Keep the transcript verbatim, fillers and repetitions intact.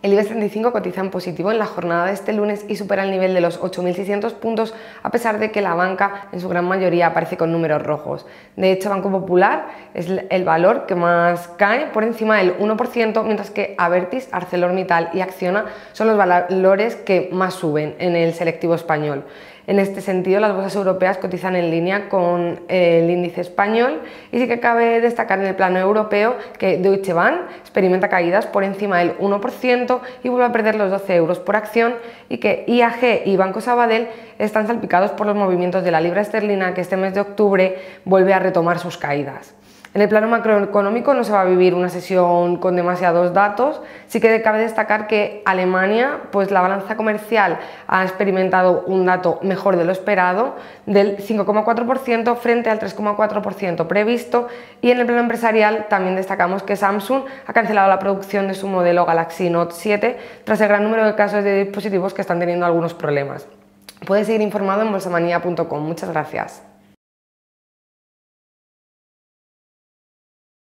El IBEX treinta y cinco cotiza en positivo en la jornada de este lunes y supera el nivel de los ocho mil seiscientos puntos, a pesar de que la banca en su gran mayoría aparece con números rojos. De hecho, Banco Popular es el valor que más cae, por encima del uno por ciento, mientras que Abertis, ArcelorMittal y Acciona son los valores que más suben en el selectivo español. En este sentido, las bolsas europeas cotizan en línea con el índice español y sí que cabe destacar en el plano europeo que Deutsche Bank experimenta caídas por encima del uno por ciento y vuelve a perder los doce euros por acción, y que I A G y Banco Sabadell están salpicados por los movimientos de la libra esterlina, que este mes de octubre vuelve a retomar sus caídas. En el plano macroeconómico no se va a vivir una sesión con demasiados datos. Sí que cabe destacar que Alemania, pues la balanza comercial ha experimentado un dato mejor de lo esperado, del cinco coma cuatro por ciento frente al tres coma cuatro por ciento previsto, y en el plano empresarial también destacamos que Samsung ha cancelado la producción de su modelo Galaxy Note siete tras el gran número de casos de dispositivos que están teniendo algunos problemas. Puedes seguir informado en bolsamanía punto com. Muchas gracias.